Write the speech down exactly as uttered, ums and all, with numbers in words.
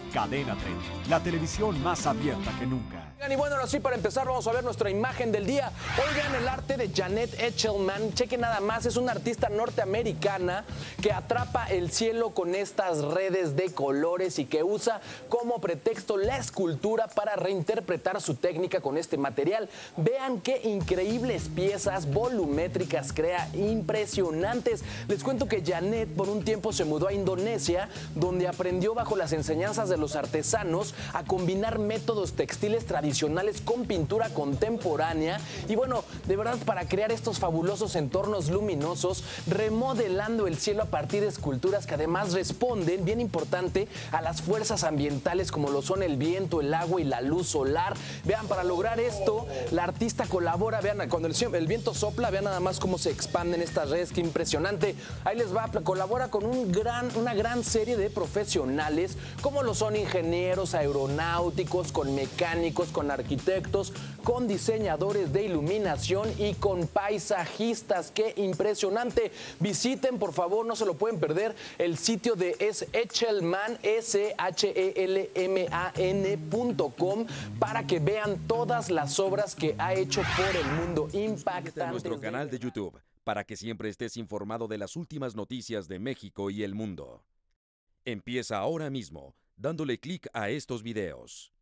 Cadena treinta, la televisión más abierta que nunca. Y bueno, ahora sí, para empezar vamos a ver nuestra imagen del día. Oigan, el arte de Jeanette Echelman, chequen nada más, es una artista norteamericana que atrapa el cielo con estas redes de colores y que usa como pretexto la escultura para reinterpretar su técnica con este material. Vean qué increíbles piezas volumétricas crea, impresionantes. Les cuento que Jeanette por un tiempo se mudó a Indonesia, donde aprendió bajo las enseñanzas de los artesanos a combinar métodos textiles tradicionales con pintura contemporánea y bueno, de verdad para crear estos fabulosos entornos luminosos, remodelando el cielo a partir de esculturas que además responden, bien importante, a las fuerzas ambientales como lo son el viento, el agua y la luz solar. Vean, para lograr esto, la artista colabora, vean, cuando el, el viento sopla, vean nada más cómo se expanden estas redes, qué impresionante. Ahí les va, colabora con un gran, una gran serie de profesionales, como lo son ingenieros aeronáuticos, con mecánicos, con arquitectos, con diseñadores de iluminación y con paisajistas. ¡Qué impresionante! Visiten, por favor, no se lo pueden perder, el sitio de es Echelman, S H E L M A N punto com, para que vean todas las obras que ha hecho por el mundo. Impactantes. En nuestro canal de YouTube, para que siempre estés informado de las últimas noticias de México y el mundo. Empieza ahora mismo, dándole clic a estos videos.